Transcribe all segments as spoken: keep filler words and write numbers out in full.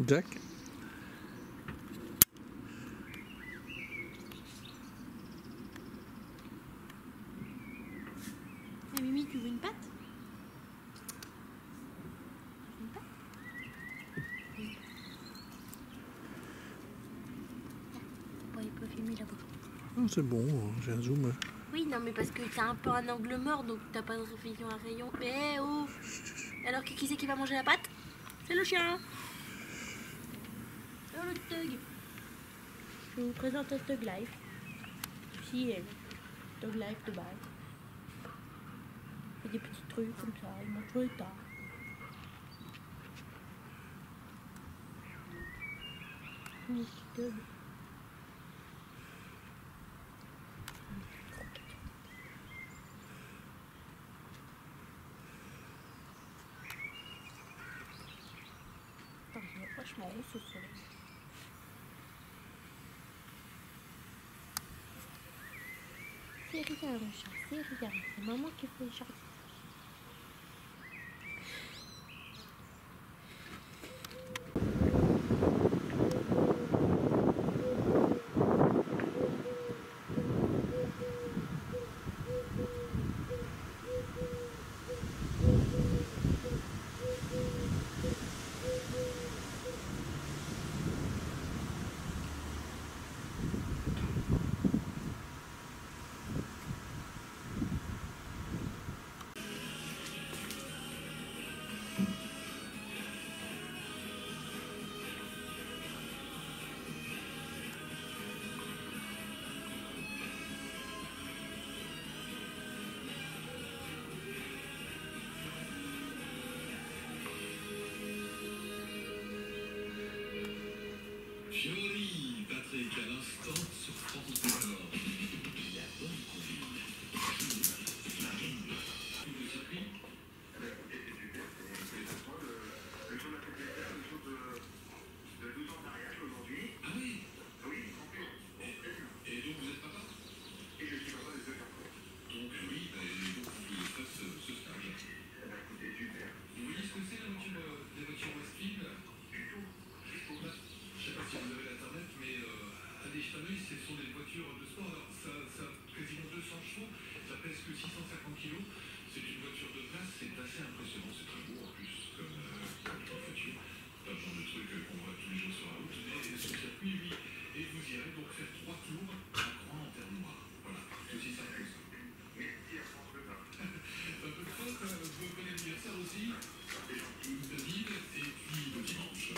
Jack. Ah, Mimi, tu veux une patte? Une patte? Oui. Bon, il peut filmer là-bas. Ah, c'est bon, j'ai un zoom. Oui, non, mais parce que t'as un peu un angle mort, donc t'as pas de vision à rayon. Mais eh, oh! Alors, qui, qui c'est qui va manger la pâte? C'est le chien! Oh, le Tug! Je vous présente un Tug Life. Si, elle. Tug Life de base. Il fait des petits trucs comme ça, il mange tout le temps. Oui, Tug. Attends, il est vachement rond ce soleil. C'est rien, mon chat, c'est rien. C'est maman qui fait le jardin. Joli, Patrick, à l'instant sur France Bleu Nord. La bonne combine. Le circuit. Le show de la propriétaire, le show de douze ans de mariage aujourd'hui. Ah oui. Oui, complet. Et donc vous êtes papa? Et je suis papa des deux garçons. Donc oui, et donc vous voulez faire ce, ce stage. Eh bien écoutez, super. Vous voyez ce que c'est la voiture, les voitures Westfield? Du tout. Je ne sais pas si vous avez l'internet, mais euh, à Liechtenstein, ce sont des voitures de sport. Alors, ça, ça a quasiment deux cents chevaux, ça pèse que six cent cinquante kilos. C'est une voiture de place, c'est assez impressionnant, c'est très beau en plus comme, euh, comme voiture. Pas le genre de truc qu'on voit tous les jours sur la route. Et ce circuit, oui, et vous irez donc faire trois tours à croix en terre noire. Voilà, c'est aussi simple que ça. Merci à France Bleu Nord. Un peu de fun, vous venez l'anniversaire aussi. C'est gentil. David, et puis le dimanche.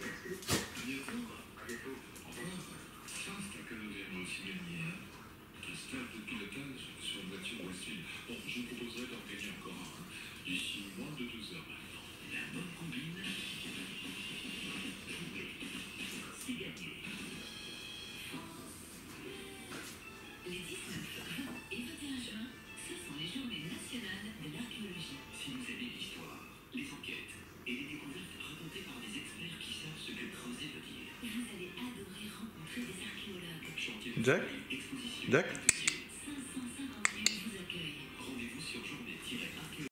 De pilotage sur une voiture Westfield. Bon, je vous proposerai d'en gagner encore un d'ici moins de deux heures maintenant. La bonne combine. C'est gagné. Les dix-neuf, vingt et vingt et un juin, ce sont les journées nationales de l'archéologie. Si vous aimez l'histoire, les enquêtes et les découvertes racontées par des experts qui savent ce que creuser veut dire, vous allez adorer rencontrer des archéologues. Jack? Jack?